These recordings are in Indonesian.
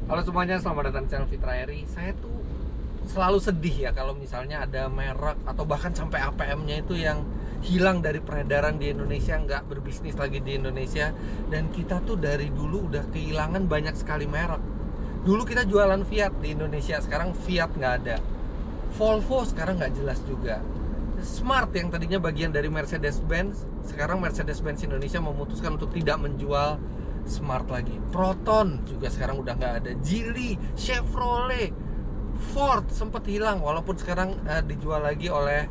Halo semuanya, selamat datang di channel Fitra Eri. Saya tuh selalu sedih ya kalau misalnya ada merek atau bahkan sampai APM-nya itu yang hilang dari peredaran di Indonesia, nggak berbisnis lagi di Indonesia. Dan kita tuh dari dulu udah kehilangan banyak sekali merek. Dulu kita jualan Fiat di Indonesia, sekarang Fiat nggak ada. Volvo sekarang nggak jelas juga. Smart yang tadinya bagian dari Mercedes-Benz, sekarang Mercedes-Benz Indonesia memutuskan untuk tidak menjual Smart lagi. Proton juga sekarang udah nggak ada. Geely, Chevrolet, Ford sempat hilang walaupun sekarang dijual lagi oleh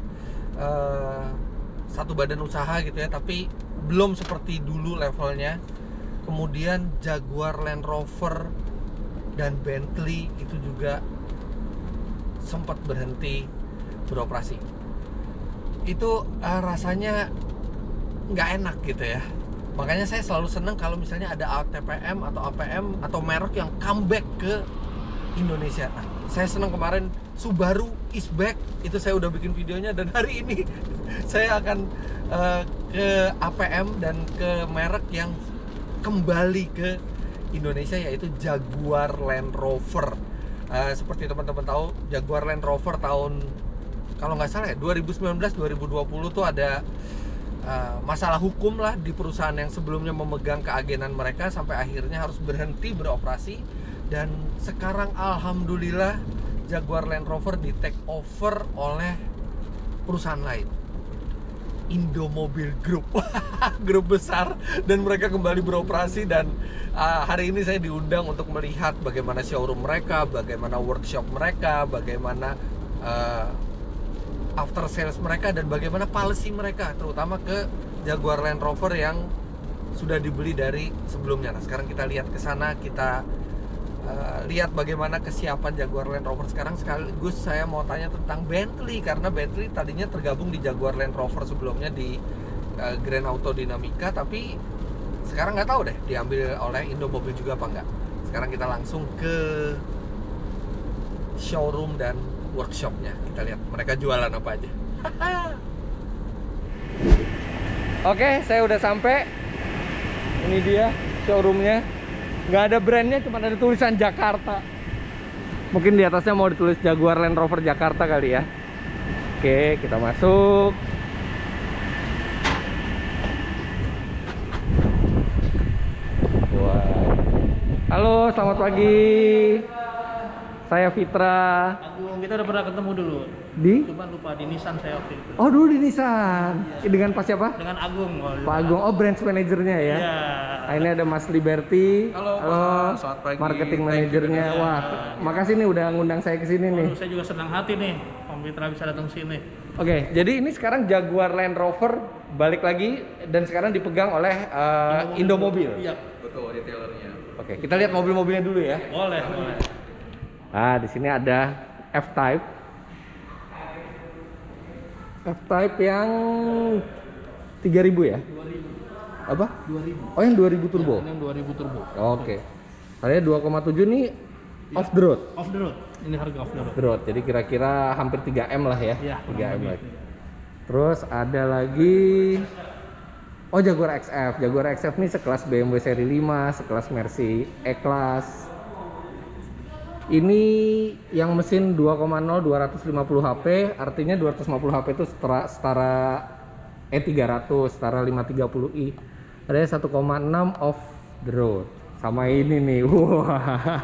satu badan usaha gitu ya, tapi belum seperti dulu levelnya. Kemudian Jaguar Land Rover dan Bentley itu juga sempat berhenti beroperasi. Itu rasanya nggak enak gitu ya. Makanya saya selalu seneng kalau misalnya ada ATPM atau APM atau merek yang comeback ke Indonesia. Nah, saya seneng kemarin Subaru is back, itu saya udah bikin videonya, dan hari ini saya akan ke APM dan ke merek yang kembali ke Indonesia, yaitu Jaguar Land Rover. Seperti teman-teman tahu, Jaguar Land Rover tahun, kalau nggak salah ya, 2019-2020 tuh ada masalah hukum lah di perusahaan yang sebelumnya memegang keagenan mereka, sampai akhirnya harus berhenti beroperasi. Dan sekarang alhamdulillah Jaguar Land Rover di take over oleh perusahaan lain, Indomobil Group. Grup besar, dan mereka kembali beroperasi. Dan hari ini saya diundang untuk melihat bagaimana showroom mereka, bagaimana workshop mereka, bagaimana after sales mereka, dan bagaimana policy mereka, terutama ke Jaguar Land Rover yang sudah dibeli dari sebelumnya. Nah, sekarang kita lihat ke sana, kita lihat bagaimana kesiapan Jaguar Land Rover sekarang. Sekaligus saya mau tanya tentang Bentley, karena Bentley tadinya tergabung di Jaguar Land Rover sebelumnya di Grand Auto Dinamika, tapi sekarang nggak tahu deh diambil oleh Indomobil juga apa enggak. Sekarang kita langsung ke showroom dan workshopnya, kita lihat mereka jualan apa aja. Oke, saya udah sampai. Ini dia showroomnya. Nggak ada brandnya, cuma ada tulisan Jakarta. Mungkin di atasnya mau ditulis Jaguar Land Rover Jakarta kali ya. Oke, kita masuk. Wah. Halo, selamat pagi. Saya Fitra. Agung, kita udah pernah ketemu dulu. Di? Cuma lupa di Nissan saya waktu itu. Oh, dulu di Nissan. Iya. Dengan Pak siapa? Dengan Agung. Pak Agung. Oh, branch manajernya ya? Iya. Nah, ini ada Mas Liberty. Halo, selamat pagi. Marketing manajernya. Wah, makasih nih udah ngundang saya ke sini nih. Saya juga senang hati nih, Om Fitra bisa datang sini. Oke, jadi ini sekarang Jaguar Land Rover balik lagi dan sekarang dipegang oleh Indomobil. Iya. Betul, retailernya. Oke, kita lihat mobil-mobilnya dulu ya. Boleh, boleh. Nah, di sini ada F-Type. F-Type yang 3000 ya? 2000. Apa? 2000. Oh, yang 2000 turbo. Ini yang 2000 turbo. Oke. Harganya 2,7 nih off the road. Off the road. Ini harga off the road. Off the road. Jadi kira-kira hampir 3M lah ya. Iya, 3M kurang lagi. lebih. Terus ada lagi Jaguar XF. Jaguar XF nih sekelas BMW seri 5, sekelas Mercy E-Class. Ini yang mesin 2,0 250 HP, artinya 250 HP itu setara E300, setara 530i. Ada 1,6 off the road. Sama ini nih. Wah.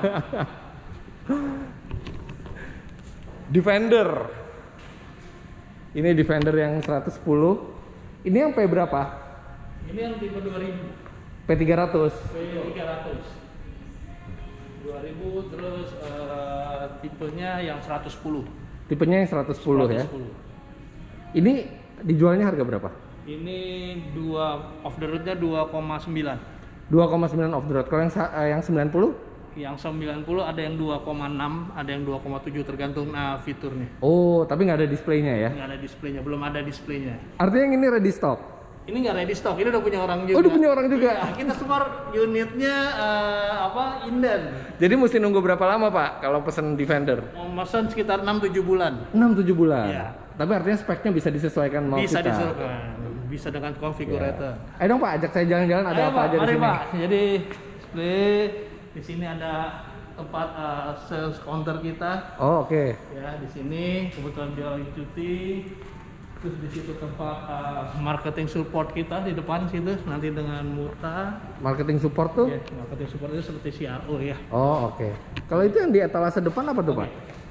Defender. Ini Defender yang 110. Ini yang P berapa? Ini yang tipe 2000. P300. P300. 2000, terus tipenya yang 110. Tipenya yang 110 ya. Ini dijualnya harga berapa? Ini off the roadnya 2,9. 2,9 off the road. Kalau yang 90? Yang 90 ada yang 2,6, ada yang 2,7 tergantung fiturnya. Oh, tapi nggak ada displaynya ya? Nggak ada displaynya, belum ada displaynya. Artinya yang ini ready stock? Ini nggak ready stock, ini udah punya orang juga. Oh, udah punya orang juga? Ya, kita store unitnya inden. Jadi mesti nunggu berapa lama Pak kalau pesen Defender? Memesan sekitar 6-7 bulan. 6-7 bulan? Iya. Tapi artinya speknya bisa disesuaikan mau Bisa kita? disesuaikan, bisa dengan konfigurator. Ayo dong Pak, ajak saya jalan-jalan, ada Ayo, apa Pak, aja di mari, sini? Pak. Jadi di sini ada tempat sales counter kita. Oh, oke. Ya, di sini kebetulan dia lagi cuti. Terus di situ tempat marketing support kita di depan situ nanti dengan Muta. Marketing support tuh? Ya, marketing support itu seperti CRO ya. Oh, oke. Kalau itu yang di etalase depan apa tuh, Pak?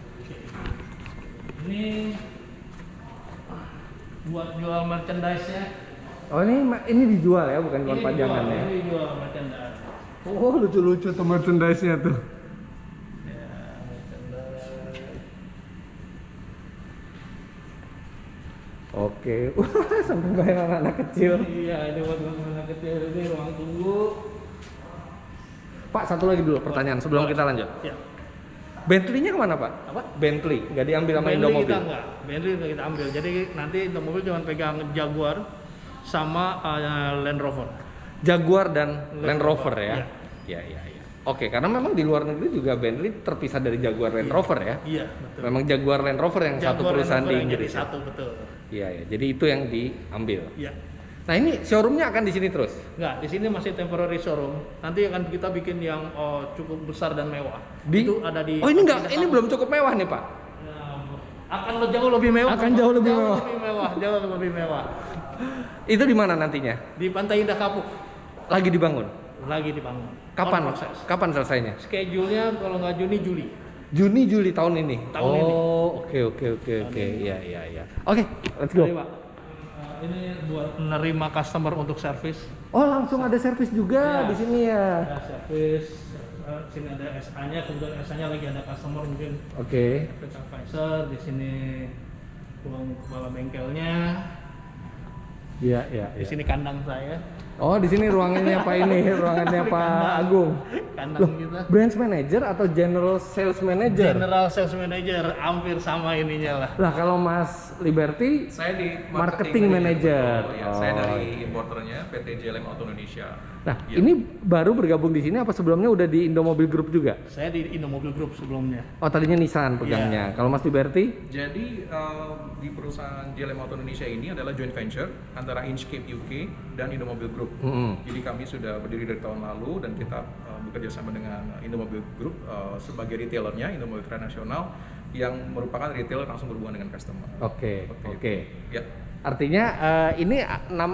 Ini buat jual merchandise-nya. Oh, ini dijual ya, bukan buat pajangan ya. Ini jual merchandise. Oh, lucu-lucu tuh merchandise-nya tuh. Ya, merchandise. Oke. Wah, sampai bayar anak kecil. Iya, ini buat anak kecil, ini ruang tunggu. Pak, satu lagi dulu pertanyaan sebelum kita lanjut. Ya. Bentley-nya kemana, Pak? Apa? Bentley, nggak diambil sama Bentley Indomobil? kita enggak, Bentley nggak kita ambil. Jadi nanti Indomobil cuma pegang Jaguar sama Land Rover. Jaguar dan Land Rover ya? Iya. Iya. Oke, karena memang di luar negeri juga Bentley terpisah dari Jaguar Land Rover ya? Iya, betul. Memang Jaguar Land Rover yang satu Jaguar perusahaan Land di Rover yang jadi Inggris. satu, betul. Iya, jadi itu yang diambil. Iya. Nah, ini showroomnya akan di sini terus? Enggak, di sini masih temporary showroom. Nanti akan kita bikin yang cukup besar dan mewah. Itu ada di. Oh, ini enggak, ini belum cukup mewah nih, Pak. Akan jauh lebih mewah. Akan jauh lebih mewah. Jauh lebih mewah. Itu di mana nantinya? Di Pantai Indah Kapuk Lagi dibangun? lagi dibangun. Kapan? On proses. Kapan selesainya? Schedule-nya kalau nggak Juni, Juli. Juni tahun ini. Tahun ini. Oke. Iya. Oke, let's go. Mari, Pak. Ini buat menerima customer untuk servis. Oh, langsung ada servis juga Ya. di sini ya. Ada servis. Sini ada SA-nya, kemudian SA-nya lagi ada customer mungkin. Oke. Service advisor di sini ruang kepala bengkelnya. Iya. Di sini kandang saya. Oh, di sini ruangannya Pak ini, ruangannya Pak Agung. Kandang kita. Branch manager atau general sales manager? General Sales Manager, hampir sama ininya lah. Lah, kalau Mas Liberty Saya di Marketing Manager. betul, ya. Oh. Saya dari importernya PT JLM Auto Indonesia. Nah, Ya. ini baru bergabung di sini apa sebelumnya udah di Indomobil Group juga? Saya di Indomobil Group sebelumnya. Oh, tadinya Nissan pegangnya. Kalau Mas Liberty? Jadi di perusahaan JLM Auto Indonesia ini adalah joint venture antara Inchcape UK dan Indomobil Group. Jadi kami sudah berdiri dari tahun lalu dan kita bekerja sama dengan Indomobil Group sebagai retailernya Indomobil Transnasional yang merupakan retailer langsung berhubungan dengan customer. Oke. Ya. Artinya ini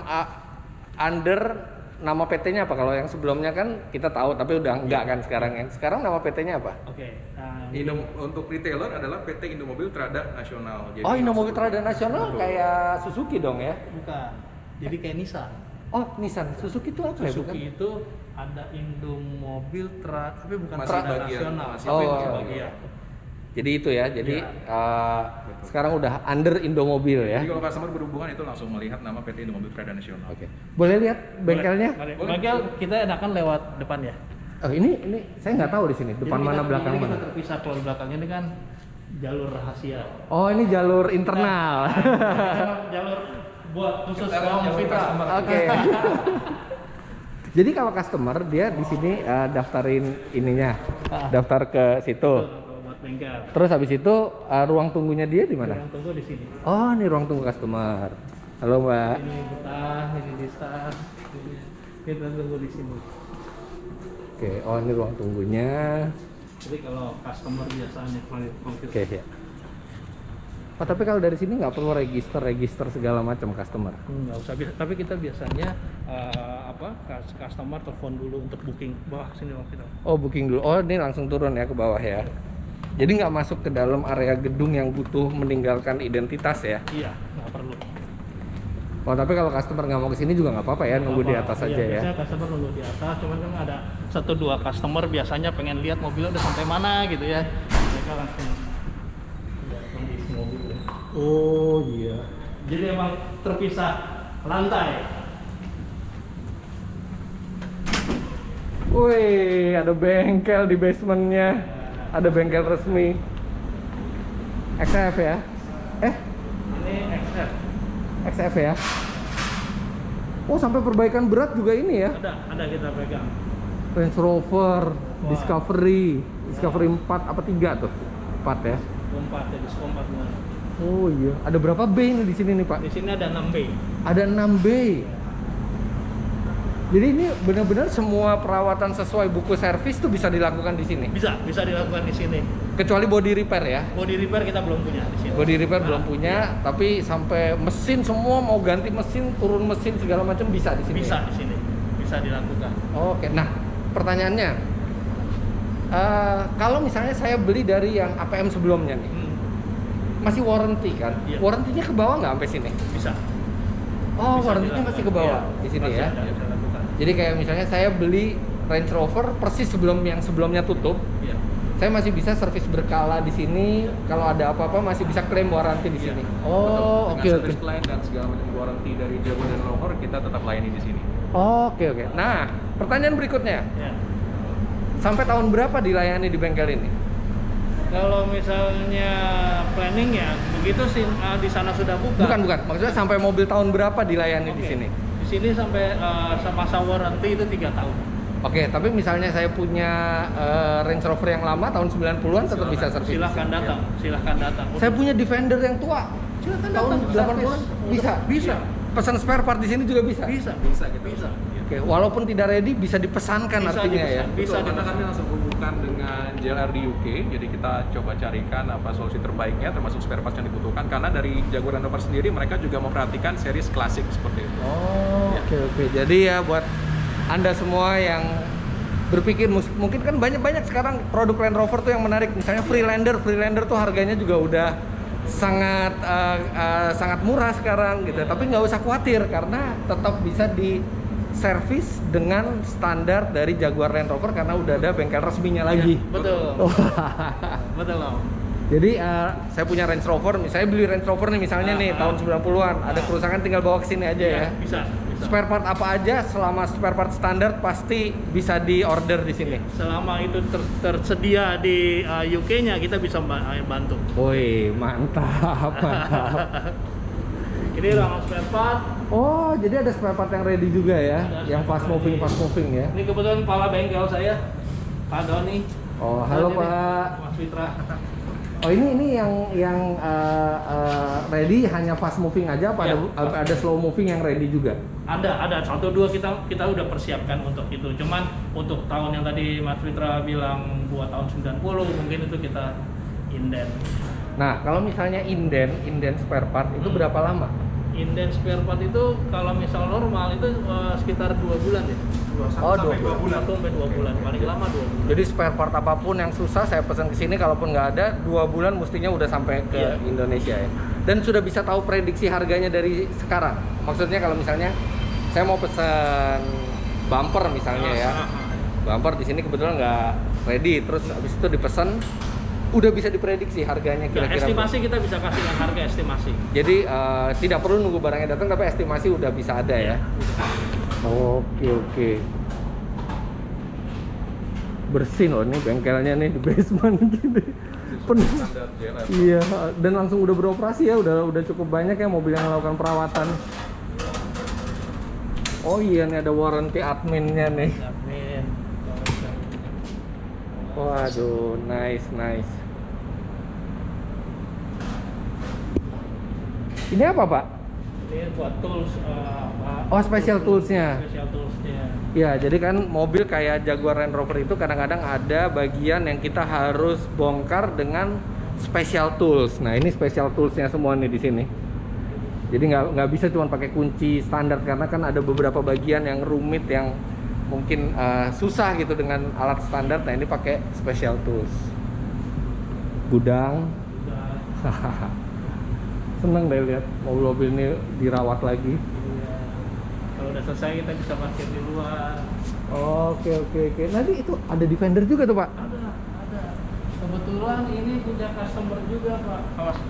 under nama PT-nya apa? Kalau yang sebelumnya kan kita tahu tapi udah enggak kan sekarang. Yang sekarang nama PT-nya apa? Oke. Untuk retailer adalah PT Indomobil Trada Nasional. Jadi Oh, Indomobil langsung Trada Nasional Betul. kayak Suzuki dong ya? Bukan. Jadi kayak Nissan. Oh, Nissan. Suzuki itu apa ya? Bukan? Suzuki itu ada Indomobil tapi bukan Masih Trada bagian, Nasional. masih Tapi bagian. bagian. Jadi itu ya. Jadi Ya. sekarang udah under Indomobil ya. Jadi kalau customer berhubungan itu langsung melihat nama PT Indomobil Trada Nasional. Oke. Boleh lihat bengkelnya? Boleh. Boleh. Bengkel kita enakan lewat depan ya. Oh, ini saya nggak tahu di sini. Depan Jadi mana kita- belakang jadi mana? Kita terpisah kalau belakangnya ini kan jalur rahasia. Oh, ini jalur internal. Jalur buat khusus Kita kaum jalur kita. customer. Oke. Jadi kalau customer dia di sini daftarin ininya, daftar ke situ. Buat bengkel. Terus habis itu ruang tunggunya dia di mana? Ruang tunggu di sini. Oh, ini ruang tunggu customer. Halo, Mbak. Ini betah, ini di start. Kita tunggu di sini. Oke, oh ini ruang tunggunya. Jadi kalau customer biasanya kalau kita Oke, ya. Oh, tapi kalau dari sini nggak perlu register segala macam customer. nggak usah, tapi kita biasanya customer telepon dulu untuk booking. Bawah sini waktu kita. Oh, booking dulu. Oh, ini langsung turun ya ke bawah ya. Jadi nggak masuk ke dalam area gedung yang butuh meninggalkan identitas ya. Iya, nggak perlu. Oh, tapi kalau customer nggak mau ke sini juga nggak apa-apa ya, nunggu di atas aja ya. Biasanya customer nunggu di atas, cuman kan ada 1-2 customer biasanya pengen lihat mobilnya udah sampai mana gitu ya. Mereka langsung lihat kondisi mobil. Oh iya. Jadi emang terpisah lantai. Wih, ada bengkel di basementnya. Ada bengkel resmi. XF ya? Ini XF. XF ya? Oh, sampai perbaikan berat juga ini ya? Ada kita pegang. Range Rover, Wah. Discovery 4 apa 3 tuh? 4 ya? Kompat ya, di kompat mana? Oh iya. Ada berapa B ini di sini nih, Pak? Di sini ada 6B. Ada 6 B. Jadi ini benar-benar semua perawatan sesuai buku servis tuh bisa dilakukan di sini. Bisa dilakukan di sini. Kecuali body repair ya. Body repair kita belum punya di sini. Body repair belum punya, tapi sampai mesin semua mau ganti mesin, turun mesin segala macam bisa di sini. Bisa di sini. Bisa dilakukan. Oke. Nah, pertanyaannya, kalau misalnya saya beli dari yang APM sebelumnya nih, masih warranty kan? Iya. Warrantinya ke bawah nggak sampai sini? Bisa. Oh, Bisa warrantinya dilakukan. masih ke bawah Iya, di sini masih ya. ada, bisa dilakukan. Jadi kayak misalnya saya beli Range Rover persis sebelum yang sebelumnya tutup, Iya. saya masih bisa servis berkala di sini. Kalau ada apa-apa masih bisa klaim warranty di Iya. sini. Betul. Oh, Dengan oke service oke. plan dan segala macam warranty dari Jaguar Land Rover kita tetap layani di sini. Oke oke. Nah, pertanyaan berikutnya, Ya. sampai tahun berapa dilayani di bengkel ini? Kalau misalnya planning ya begitu sih di sana sudah buka. Bukan. Maksudnya sampai mobil tahun berapa dilayani di Oke. sini? Di sini sampai masa warranty itu 3 tahun. Oke, tapi misalnya saya punya Range Rover yang lama tahun 90-an tetap bisa servis. Silahkan datang, silahkan datang. Saya punya Defender yang tua. Silahkan Tahun datang. 80-an bisa. Bisa. Pesan spare part di sini juga bisa. Bisa. Bisa gitu. Bisa. Oke, walaupun tidak ready bisa dipesankan Bisa artinya ya. dipesan. Bisa Betul, karena dipesan. kami langsung hubungkan dengan JLR di UK, jadi kita coba carikan apa solusi terbaiknya termasuk spare parts yang dibutuhkan, karena dari Jaguar Land Rover sendiri mereka juga memperhatikan series klasik seperti itu. Oh, Ya. oke. Jadi ya buat Anda semua yang berpikir mungkin kan banyak sekarang produk Land Rover tuh yang menarik, misalnya Freelander tuh harganya juga udah sangat murah sekarang gitu. Tapi nggak usah khawatir karena tetap bisa di servis dengan standar dari Jaguar Land Rover karena udah ada bengkel resminya lagi. Betul. Betul loh. Jadi saya punya Range Rover, misalnya beli Range Rover nih misalnya nih tahun 90-an, ada kerusakan tinggal bawa ke sini aja ya. Bisa. Spare part apa aja selama spare part standar pasti bisa di order di sini. Selama itu tersedia di UK-nya kita bisa bantu. Woi, mantap. Ini ruangan spare part. Oh, jadi ada spare part yang ready juga ya, Ada yang spare fast part moving ya. Ini kebetulan kepala bengkel saya, Pak Doni. Oh, halo Jadi, Pak. Mas Fitra. Oh, ini yang ready hanya fast moving aja, apa Ya, ada slow moving yang ready juga? Ada 1-2 kita udah persiapkan untuk itu. Cuman untuk tahun yang tadi Mas Fitra bilang buat tahun 90 mungkin itu kita inden. Nah, kalau misalnya inden spare part itu berapa lama? Inden spare part itu kalau misal normal itu sekitar 2 bulan ya. 1 Oh, sampai 2 bulan. 1 sampai 2 bulan, paling lama 2 bulan. Jadi spare part apapun yang susah saya pesan ke sini, kalaupun nggak ada 2 bulan mestinya udah sampai ke Iya. Indonesia ya. Dan sudah bisa tahu prediksi harganya dari sekarang. Maksudnya kalau misalnya saya mau pesan bumper misalnya ya, bumper di sini kebetulan nggak ready, terus habis itu dipesan, udah bisa diprediksi harganya Ya, kira-kira. estimasi kita bisa kasih yang harga estimasi. Jadi tidak perlu nunggu barangnya datang, tapi estimasi udah bisa ada ya. Oke. Bersih loh nih bengkelnya nih di basement gini. Penuh. Standar JLR. Iya, dan langsung udah beroperasi ya, udah cukup banyak ya mobil yang melakukan perawatan. Oh iya nih ada warranty adminnya nih. Amin. Waduh, nice. Ini apa Pak? Ini buat tools Pak. Oh, special toolsnya. Special toolsnya. Ya, jadi kan mobil kayak Jaguar Land Rover itu kadang-kadang ada bagian yang kita harus bongkar dengan special tools. Nah, ini special toolsnya semua nih di sini. Jadi nggak bisa cuma pakai kunci standar karena kan ada beberapa bagian yang rumit yang mungkin susah gitu dengan alat standar. Nah, ini pakai special tools. Gudang. Udah. Seneng deh lihat mobil-mobil ini dirawat lagi. Iya. Kalau udah selesai kita bisa parkir di luar. Oke. Nanti itu ada Defender juga tuh Pak. Ada. Kebetulan ini punya customer juga Pak. Awas.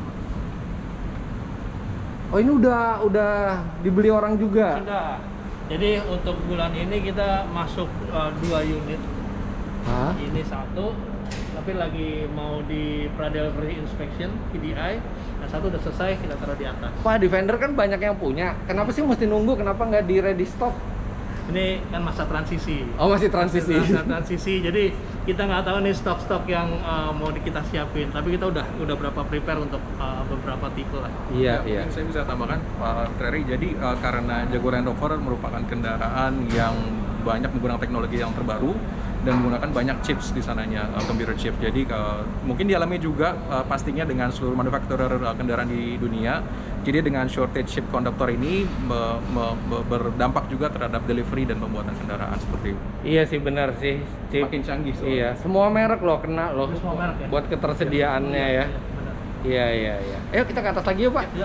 Oh, ini udah dibeli orang juga. Sudah. Jadi untuk bulan ini kita masuk 2 unit. Hah? Ini 1, tapi lagi mau di pre-delivery inspection PDI. Nah, 1 udah selesai, kita taruh di atas. Pak, Defender kan banyak yang punya. Kenapa sih mesti nunggu? Kenapa nggak di ready stock? Ini kan masa transisi. Oh, masih transisi. Masa transisi. Jadi kita nggak tahu nih stok-stok yang mau kita siapin. Tapi kita udah berapa prepare untuk beberapa tipe lah. Iya, iya. Mungkin saya bisa tambahkan Pak Trery, jadi karena Jaguar Land Rover merupakan kendaraan yang banyak menggunakan teknologi yang terbaru dan menggunakan banyak chips di sananya, computer chip. Jadi mungkin dialami juga pastinya dengan seluruh manufacturer kendaraan di dunia. Jadi dengan shortage chip konduktor ini berdampak juga terhadap delivery dan pembuatan kendaraan seperti itu. Iya sih, benar sih. Chip. Makin canggih soalnya. Iya, semua merek loh kena loh. Semua merek ya. Buat ketersediaannya ya. Benar. Iya, iya, iya. Ayo kita ke atas lagi yuk, Pak. Ya.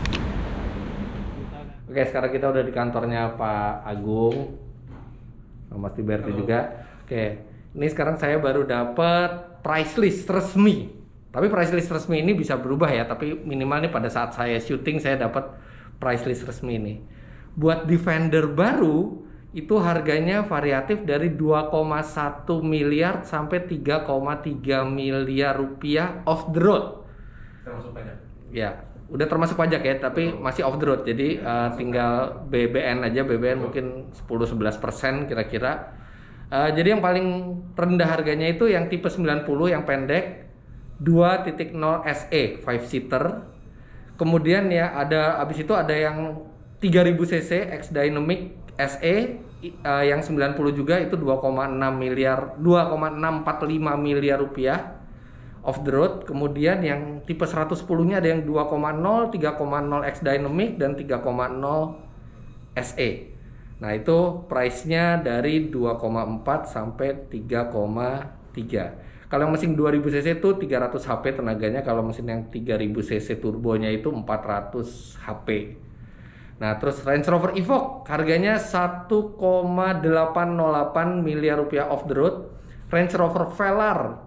Oke, sekarang kita udah di kantornya Pak Agung, Mas Liberty juga. Oke, ini sekarang saya baru dapat price list resmi. Tapi price list resmi ini bisa berubah ya. Tapi minimal nih pada saat saya syuting saya dapat price list resmi ini. Buat Defender baru itu harganya variatif dari 2,1 miliar sampai 3,3 miliar rupiah off the road. Termasuk banyak. Ya, udah termasuk pajak ya, tapi masih off the road. Jadi tinggal BBN aja, BBN mungkin 10-11% kira-kira. Jadi yang paling rendah harganya itu yang tipe 90 yang pendek 2.0 SE 5 seater. Kemudian ya abis itu ada yang 3000 cc X Dynamic SE yang 90 juga itu 2,645 miliar rupiah off the road. Kemudian yang tipe 110-nya ada yang 2,0, 3,0 X Dynamic dan 3,0 SE. Nah, itu price-nya dari 2,4 sampai 3,3. Kalau mesin 2000 cc itu 300 HP tenaganya, kalau mesin yang 3000 cc turbonya itu 400 HP. Nah, terus Range Rover Evoque harganya 1,808 miliar rupiah off the road. Range Rover Velar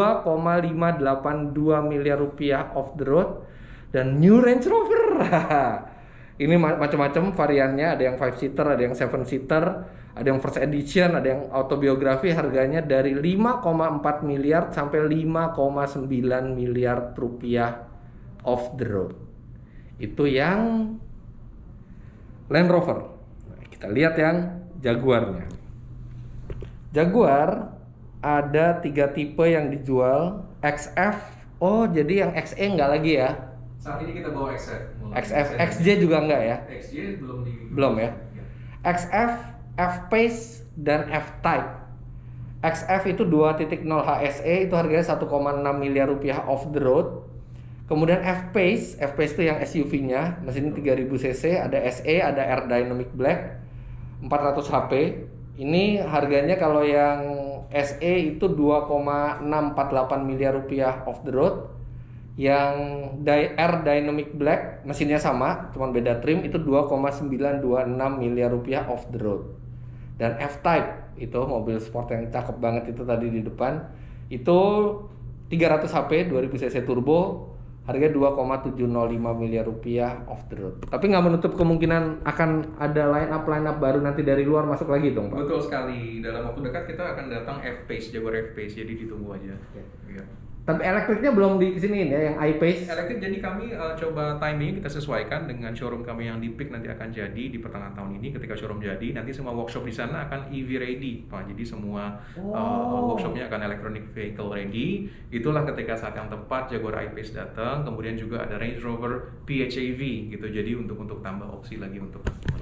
2,582 miliar rupiah off the road. Dan New Range Rover ini macam-macam variannya, ada yang 5 seater, ada yang 7 seater, ada yang first edition, ada yang autobiografi, harganya dari 5,4 miliar sampai 5,9 miliar rupiah off the road. Itu yang Land Rover. Nah, kita lihat yang Jaguarnya. Jaguar ada 3 tipe yang dijual. XF, oh jadi yang XE enggak lagi ya? Saat ini kita bawa XF. XJ juga enggak ya? XJ belum ya? XF, F-Pace, dan F-Type. XF itu 2.0 HSE, itu harganya 1,6 miliar rupiah off the road. Kemudian F-Pace itu yang SUV-nya, mesin 3000 cc, ada SE, ada Air Dynamic Black, 400 HP. Ini harganya kalau yang SE itu 2,648 miliar rupiah off the road. Yang Air Dynamic Black mesinnya sama, cuma beda trim, itu 2,926 miliar rupiah off the road. Dan F-Type itu mobil sport yang cakep banget itu tadi di depan, itu 300 HP 2000 cc turbo, harga 2,705 miliar rupiah off the road. Tapi nggak menutup kemungkinan akan ada line up baru nanti dari luar masuk lagi dong, Pak? Betul sekali. Dalam waktu dekat kita akan datang F-Pace, Jaguar F-Pace. Jadi ditunggu aja. Ya. Tapi elektriknya belum di kesiniin ya, yang I-Pace. Elektrik, jadi kami coba timing kita sesuaikan dengan showroom kami yang di Peak nanti akan jadi di pertengahan tahun ini. Ketika showroom jadi, nanti semua workshop di sana akan EV ready, Pak. Jadi semua workshopnya akan electronic vehicle ready. Itulah ketika saat yang tepat Jaguar I-Pace datang. Kemudian juga ada Range Rover PHEV gitu. Jadi untuk tambah opsi lagi untuk.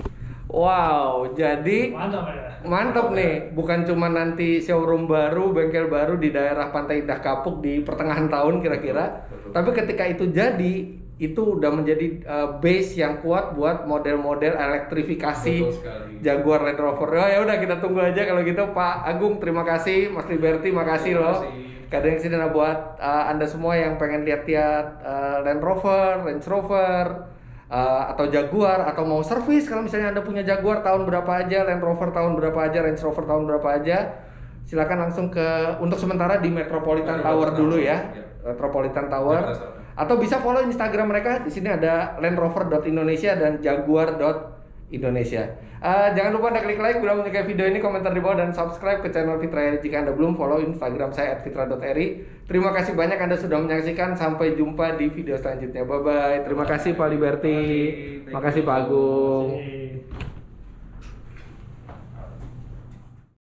Wow, jadi mantap nih. Bukan cuma nanti showroom baru, bengkel baru di daerah Pantai Indah Kapuk di pertengahan tahun kira-kira. Betul. Tapi ketika itu jadi, itu udah menjadi base yang kuat buat model-model elektrifikasi Jaguar Land Rover. Oh, ya udah kita tunggu aja kalau gitu, Pak Agung. Terima kasih, Mas Liberty, makasih loh. Kadang sini buat Anda semua yang pengen lihat-lihat Land Rover, Range Rover, atau Jaguar, atau mau servis, kalau misalnya Anda punya Jaguar tahun berapa aja, Land Rover tahun berapa aja, Range Rover tahun berapa aja, silakan langsung untuk sementara di Metropolitan Tower dulu ya. Metropolitan Tower, atau bisa follow Instagram mereka. Di sini ada landrover.indonesia dan jaguar.indonesia. Jangan lupa Anda klik like bila menyukai video ini, komentar di bawah, dan subscribe ke channel Fitra Eri jika Anda belum. Follow Instagram saya @fitra.eri. Terima kasih banyak Anda sudah menyaksikan. Sampai jumpa di video selanjutnya. Bye bye. Terima kasih Pak Liberty. Makasih Pak Agung.